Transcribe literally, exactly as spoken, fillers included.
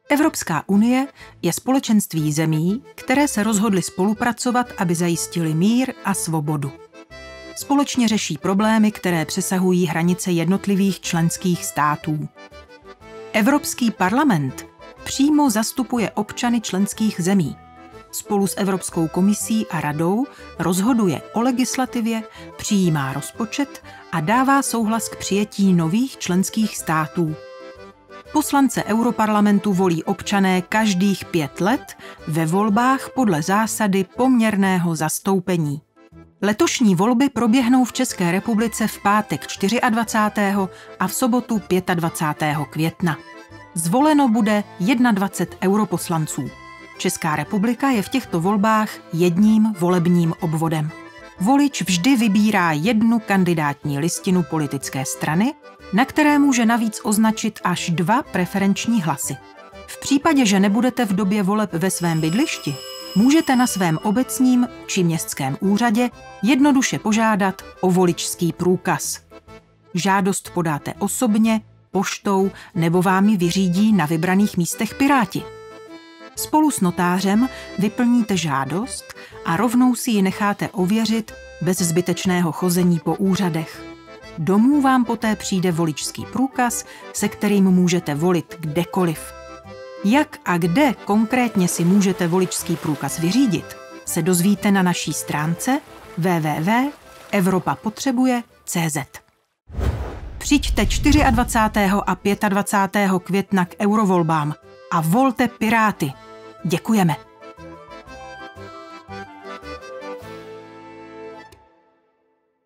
Evropská unie je společenství zemí, které se rozhodly spolupracovat, aby zajistili mír a svobodu. Společně řeší problémy, které přesahují hranice jednotlivých členských států. Evropský parlament přímo zastupuje občany členských zemí. Spolu s Evropskou komisí a radou rozhoduje o legislativě, přijímá rozpočet a dává souhlas k přijetí nových členských států. Poslance Europarlamentu volí občané každých pět let ve volbách podle zásady poměrného zastoupení. Letošní volby proběhnou v České republice v pátek dvacátého čtvrtého a v sobotu dvacátého pátého května. Zvoleno bude dvacet jedna europoslanců. Česká republika je v těchto volbách jedním volebním obvodem. Volič vždy vybírá jednu kandidátní listinu politické strany, na které může navíc označit až dva preferenční hlasy. V případě, že nebudete v době voleb ve svém bydlišti, můžete na svém obecním či městském úřadě jednoduše požádat o voličský průkaz. Žádost podáte osobně, poštou nebo vám ji vyřídí na vybraných místech Piráti. Spolu s notářem vyplníte žádost a rovnou si ji necháte ověřit bez zbytečného chození po úřadech. Domů vám poté přijde voličský průkaz, se kterým můžete volit kdekoliv. Jak a kde konkrétně si můžete voličský průkaz vyřídit, se dozvíte na naší stránce w w w tečka evropa potřebuje tečka c z. Přijďte dvacátého čtvrtého a dvacátého pátého května k eurovolbám a volte Piráty. Děkujeme.